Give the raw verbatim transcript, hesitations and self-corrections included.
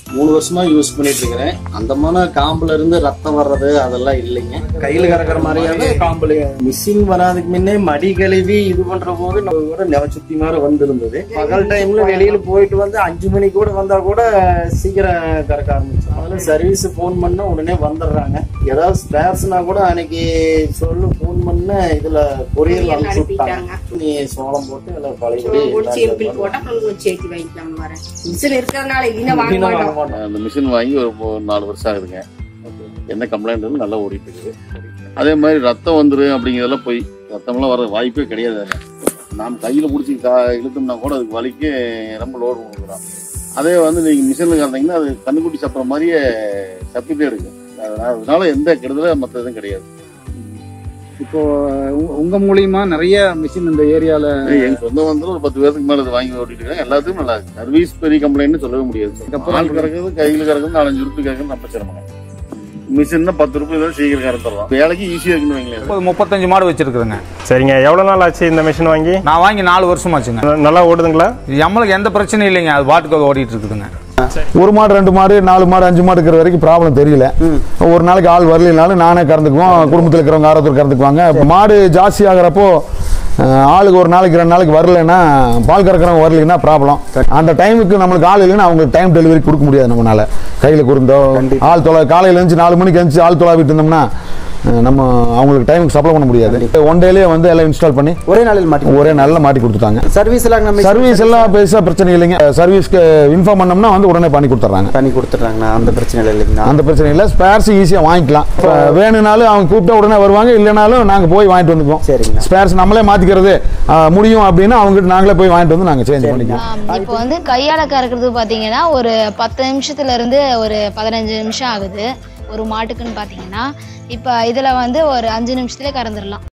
மூணு வருஷமா யூஸ் பண்ணிட்டு இருக்கிறேன். அந்த மாதிரி காம்புல இருந்து ரத்தம் வர்றது அதெல்லாம் இல்லைங்க. கையில கறக்கிற மாதிரியாவே காம்புல மிஷின் வராதுக்கு முன்னே மடி கழுவி இது பண்ற போது நம்ம கூட நெவ சுத்தி மாதிரி வந்திருந்தது. பகல் டைம்ல வெளியில போயிட்டு வந்து அஞ்சு மணி கூட வந்தா கூட சீக்கிரம் கறக்க ஆரம்பிச்சோம். அதனால சர்வீஸ் போன் பண்ண உடனே வந்துடுறாங்க. ஏதாவது ஸ்பேர்ஸ்னா கூட அன்னைக்கு சொல்லு போன் பண்ண இதுல கொரியர் அனுப்பிச்சு விட்டாங்க. நீ சோளம் போட்டு எல்லாம் பழையபடி அந்த மிஷின் வாங்கி ஒரு நாலு வருஷம் ஆகுதுங்க. என்ன கம்ப்ளைண்ட் நல்லா ஓடிட்டு இருக்குது. அதே மாதிரி ரத்தம் வந்துரு அப்படிங்கிறதெல்லாம் போய் ரத்தம்லாம் வர வாய்ப்பே கிடையாது. நாம் கையில் பிடிச்சி கா இழுத்தோம்னா கூட அதுக்கு வலிக்கு ரொம்ப லோடு கொடுக்குறோம். அதே வந்து நீங்கள் மிஷினில் கறந்தீங்கன்னா அது கண்ணுக்குட்டி சப்புற மாதிரியே சப்பிட்டே இருக்கு. அதனால எந்த கெடுதலும் மற்ற எதுவும் கிடையாது. இப்போ உங்க மூலியமா நிறைய மிஷின் இந்த ஏரியால எங்க சொந்த வந்து ஒரு பத்து பேருக்கு மேல வாங்கி ஓட்டிட்டு இருக்காங்க. எல்லாத்துக்கும் நல்லா இருக்கு. சர்வீஸ் பெரிய கம்ப்ளைண்ட் சொல்லவே முடியாது. பால் கறக்குறது கையில் கறக்குறது நாலஞ்சு ரூபாய் கறக்குறது நம்ம சிரமங்க. மிஷின் பத்து ரூபாய் தான் சீக்கிரம் கறந்துடுறோம். வேலைக்கு ஈஸியா இருக்குன்னு வைங்களேன். முப்பத்தஞ்சு மாடு வச்சிருக்குதுங்க. சரிங்க, எவ்வளவு நாள் ஆச்சு இந்த மிஷின் வாங்கி? நான் வாங்கி நாலு வருஷம் ஆச்சுங்க. நல்லா ஓடுதுங்களா? நம்மளுக்கு எந்த பிரச்சனையும் இல்லைங்க. அது பாட்டுக்கு ஓடிட்டு இருக்குதுங்க. ஒரு மாடு ரெண்டு மாடு நாலு மாடு அஞ்சு மாடு இருக்கிற வரைக்கும் ப்ராப்ளம் தெரியல. ஒரு நாளைக்கு ஆள் வரலனாலும் நானே கறந்துக்குவோம். குடும்பத்தில் இருக்கிறவங்க ஆரோக்கியம் கறந்துக்குவாங்க. மாடு ஜாஸ்தி ஆகிறப்போ ஆளுக்கு ஒரு நாளைக்கு ரெண்டு நாளைக்கு வரலைன்னா பால் கறக்கிறவங்க வரலைன்னா ப்ராப்ளம். அந்த டைமுக்கு நம்மளுக்கு ஆள் இல்லைன்னா அவங்களுக்கு டைம் டெலிவரி கொடுக்க முடியாது. நம்மளால கையில் குறுந்தோ ஆள் தொலை காலையில் எழுந்து நாலு மணிக்கு எழுந்து ஆள் தொலாவிட்டு இருந்தோம்னா நம்ம அவங்களுக்கு டைமுக்கு சப்ளை பண்ண முடியாது. ஒன் டேலேயே வந்து எல்லாம் இன்ஸ்டால் பண்ணி ஒரே நாளில் மாட்டி ஒரே நாளில் மாட்டி கொடுத்துட்டாங்க. சர்வீஸ் எல்லாம் சர்வீஸ் எல்லாம் பெருசாக பிரச்சனை இல்லைங்க. சர்வீஸ்க்கு இன்ஃபார்ம் பண்ணோம்னா வந்து உடனே பண்ணி கொடுத்துட்றாங்க. பண்ணி கொடுத்துட்றாங்க. அந்த பிரச்சனை இல்லைங்க. அந்த பிரச்சனை இல்லை. ஸ்பேர்ஸ் ஈஸியாக வாங்கிக்கலாம். வேணும்னாலும் அவங்க கூப்பிட்டா உடனே வருவாங்க. இல்லைனாலும் நாங்கள் போய் வாங்கிட்டு வந்துக்குவோம். சரிங்க. ஸ்பேர்ஸ் நம்மளே மாற்றிக்கிறது முடியும் அப்படின்னா அவங்ககிட்ட நாங்களே போய் வாங்கிட்டு வந்து நாங்கள் சேஞ்ச் பண்ணிக்கலாம். இப்போ வந்து கையால் கறக்கிறது பார்த்தீங்கன்னா ஒரு பத்து நிமிஷத்துல இருந்து ஒரு பதினஞ்சு நிமிஷம் ஆகுது ஒரு மாட்டுக்குன்னு பார்த்தீங்கன்னா. இப்போ இதில் வந்து ஒரு அஞ்சு நிமிஷத்துலேயே கறந்துடலாம்.